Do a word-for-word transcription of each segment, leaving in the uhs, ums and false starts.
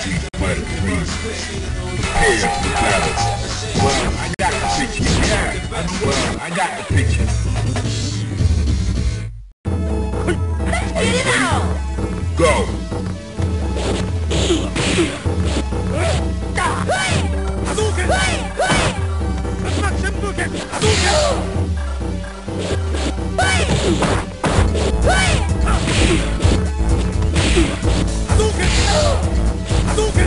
Street Fighter three. Prepare for battle. Well, I got the picture. Yeah, I know well, I got the picture. Are you ready? Go! Hadouken! Let's Hadouken! Hadouken!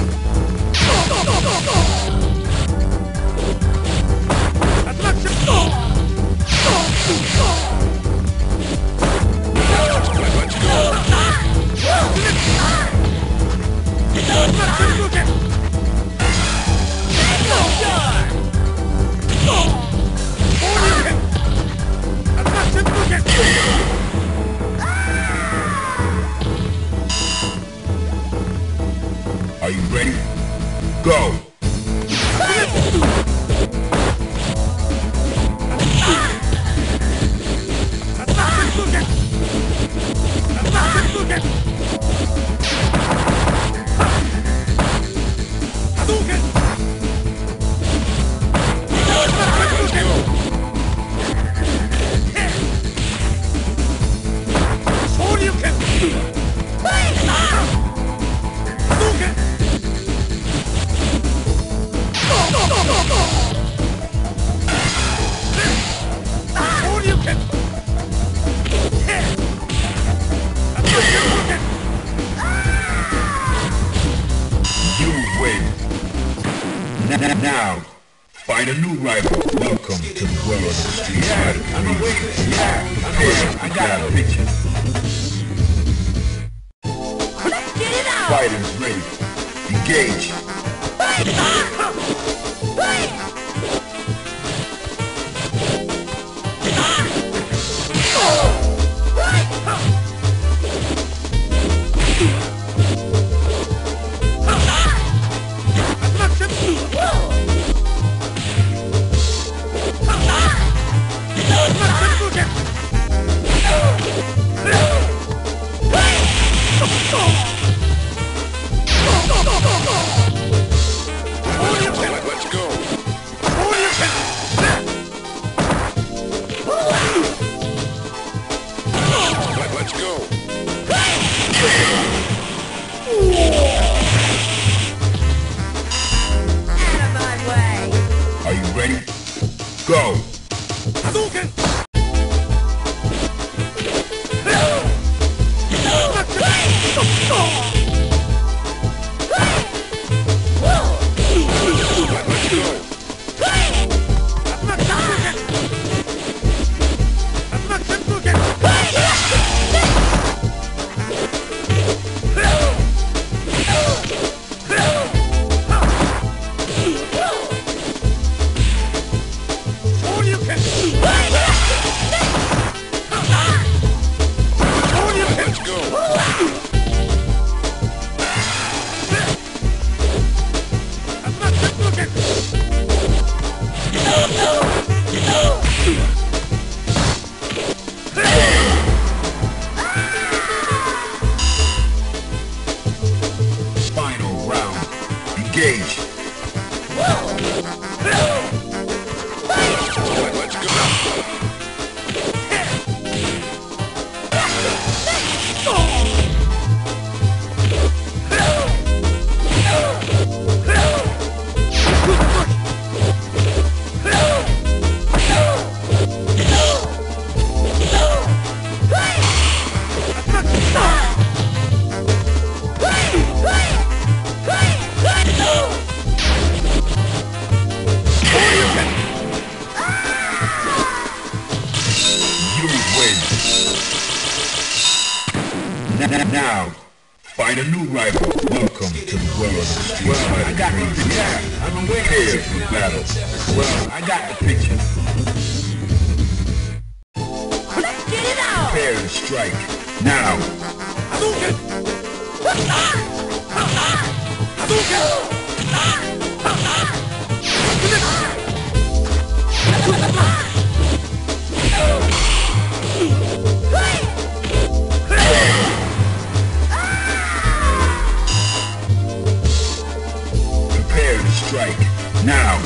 Are you ready? Go! Now, find a new rival. Welcome to the world of the Street Fighter three. I'm waiting. Yeah, prepare. I got a picture. Let's get it out! Fighters ready. Engage. Fight! Fight! Let's go. Let's go. Out of my way! Are you ready? Go. Hadouken! Final round. Engage. Let's go. Now, find a new rival. Welcome to the world of the Street well, Fighter I got three. Yeah, I've been waiting for battle. Well, I got the picture. Let's get it out! Prepare to strike. Now. Hadouken! Hadouken! strike. Now.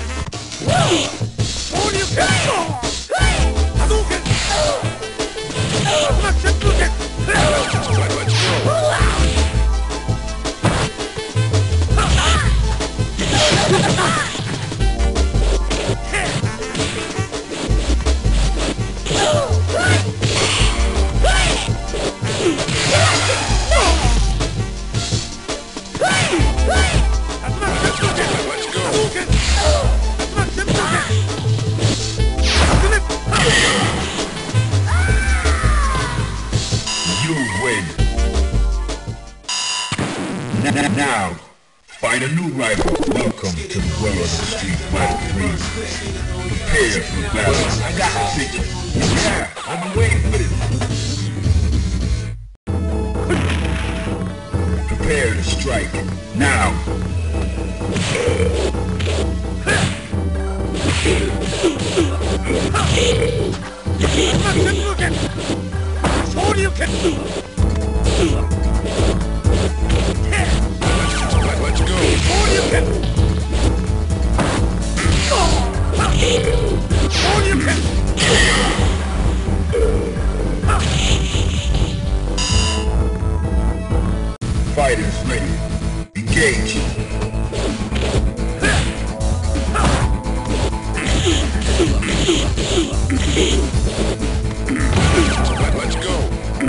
Now, find a new rival. Welcome to the world of the Street Fighter three. Prepare for battle. I got the picture. Yeah, I've been waiting for this. Prepare to strike. Now. Let's go. Fighters ready. Engage. Let's go.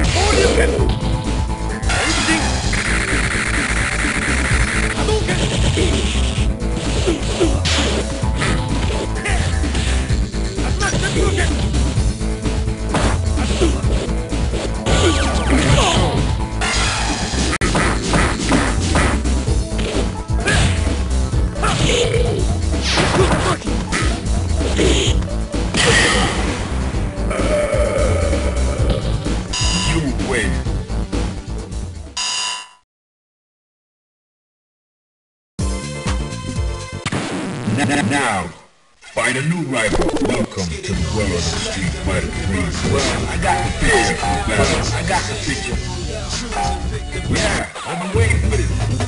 You win. Now, find a new rival. Welcome to the world of the Street Fighter three. Well, I got the picture for battle. I got the picture. Yeah, I've been waiting for this.